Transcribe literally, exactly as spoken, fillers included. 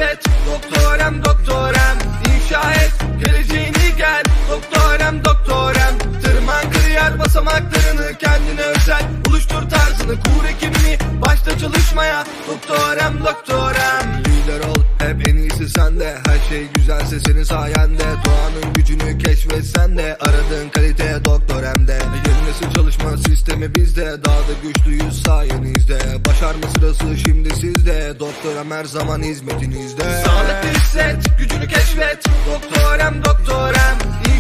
keşfet. Doktorem doktorem, inşa et geleceğini gel. Doktorem doktorem, tırman kariyer basamaklarını, kendine özel oluştur tarzını, kur ekibini, başta çalışmaya. Doktorem doktorem, lider ol hep en iyisi sende. Her şey güzelse senin sayende. Doğanın gücünü keşfetsen de, aradığın kalite doktoremde. Yeni nesil çalışma sistemi bizde, daha da güçlüyüz sayenizde. Başarma sırası şimdi sizde, doktorem her zaman hizmetinizde. Sağlıklı hisset, gücünü keşfet. Doktorem doktorem,